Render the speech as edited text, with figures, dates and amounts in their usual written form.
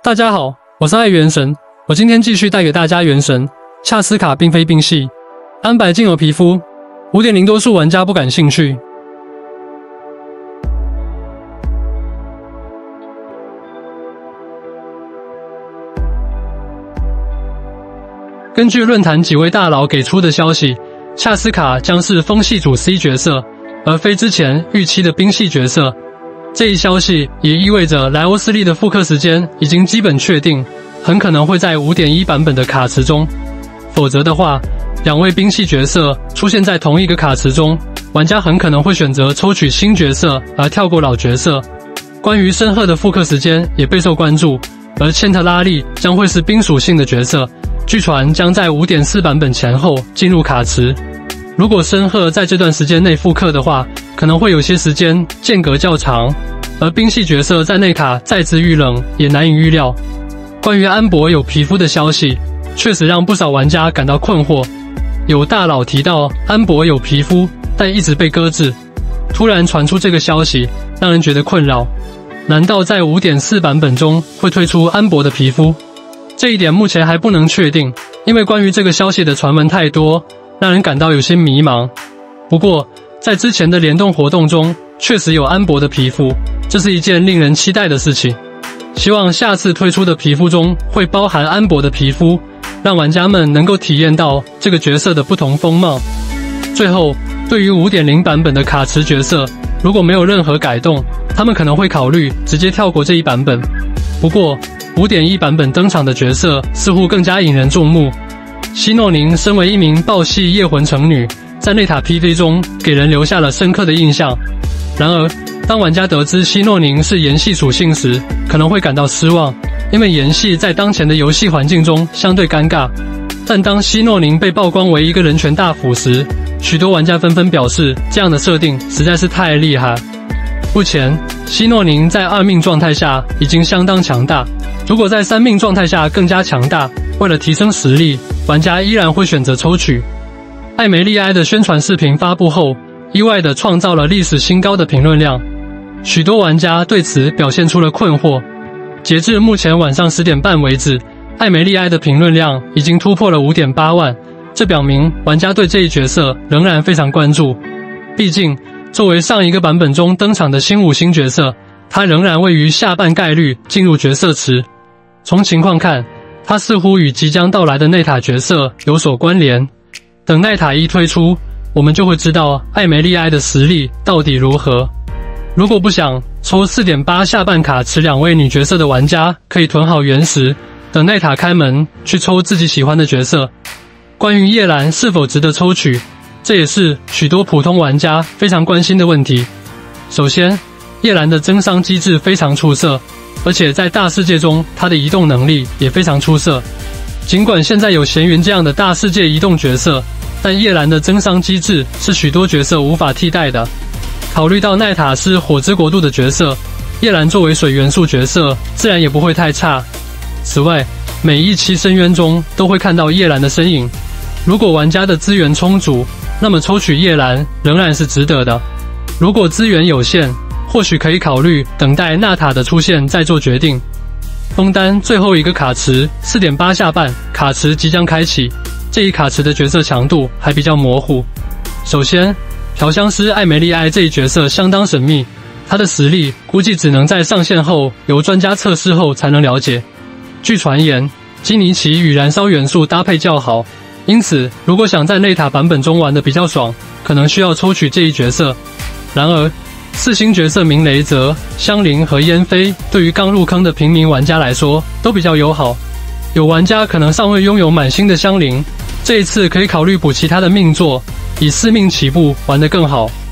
大家好，我是爱元神，我今天继续带给大家元神。恰斯卡并非病系，安白竟有皮肤， 5.0 多数玩家不感兴趣。根据论坛几位大佬给出的消息，恰斯卡将是风系主 C 角色，而非之前预期的冰系角色。这一消息也意味着莱欧斯利的复刻时间已经基本确定，很可能会在 5.1 版本的卡池中。否则的话，两位冰系角色出现在同一个卡池中，玩家很可能会选择抽取新角色而跳过老角色。关于申鹤的复刻时间也备受关注，而茜特拉利将会是冰属性的角色，据传将在 5.4 版本前后进入卡池。如果申鹤在这段时间内复刻的话，可能会有些时间间隔较长，而冰系角色在内卡再次遇冷也难以预料。关于安博有皮肤的消息，确实让不少玩家感到困惑。有大佬提到安博有皮肤，但一直被搁置。突然传出这个消息，让人觉得困扰。难道在 5.4 版本中会推出安博的皮肤？这一点目前还不能确定，因为关于这个消息的传闻太多，让人感到有些迷茫。不过，在之前的联动活动中，确实有安博的皮肤，这是一件令人期待的事情。希望下次推出的皮肤中会包含安博的皮肤，让玩家们能够体验到这个角色的不同风貌。最后，对于 5.0 版本的卡池角色，如果没有任何改动，他们可能会考虑直接跳过这一版本。不过 5.1 版本登场的角色似乎更加引人注目。希诺宁身为一名爆系夜魂城女，在内塔 PV 中给人留下了深刻的印象。然而，当玩家得知希诺宁是炎系属性时，可能会感到失望，因为炎系在当前的游戏环境中相对尴尬。但当希诺宁被曝光为一个人权大斧时，许多玩家纷纷表示，这样的设定实在是太厉害。目前，希诺宁在2命状态下已经相当强大，如果在3命状态下更加强大，为了提升实力，玩家依然会选择抽取。艾梅莉埃的宣传视频发布后，意外地创造了历史新高的评论量，许多玩家对此表现出了困惑。截至目前晚上10点半为止，艾梅莉埃的评论量已经突破了 5.8 万，这表明玩家对这一角色仍然非常关注。毕竟，作为上一个版本中登场的新5星角色，他仍然位于下半概率进入角色池。从情况看，他似乎与即将到来的内塔角色有所关联。等奈塔一推出，我们就会知道艾梅莉埃的实力到底如何。如果不想抽 4.8 下半卡池2位女角色的玩家，可以囤好原石，等奈塔开门去抽自己喜欢的角色。关于叶兰是否值得抽取，这也是许多普通玩家非常关心的问题。首先，叶兰的增伤机制非常出色，而且在大世界中她的移动能力也非常出色。尽管现在有闲云这样的大世界移动角色，但叶兰的增伤机制是许多角色无法替代的。考虑到奈塔是火之国度的角色，叶兰作为水元素角色，自然也不会太差。此外，每一期深渊中都会看到叶兰的身影。如果玩家的资源充足，那么抽取叶兰仍然是值得的。如果资源有限，或许可以考虑等待娜塔的出现再做决定。枫丹最后一个卡池 4.8 下半卡池即将开启，这一卡池的角色强度还比较模糊。首先，调香师艾梅莉埃这一角色相当神秘，她的实力估计只能在上线后由专家测试后才能了解。据传言，基尼奇与燃烧元素搭配较好，因此如果想在内塔版本中玩得比较爽，可能需要抽取这一角色。然而，4星角色明雷泽、香菱和烟飞对于刚入坑的平民玩家来说都比较友好。有玩家可能尚未拥有满星的香菱，这一次可以考虑补其他的命座，以4命起步玩得更好。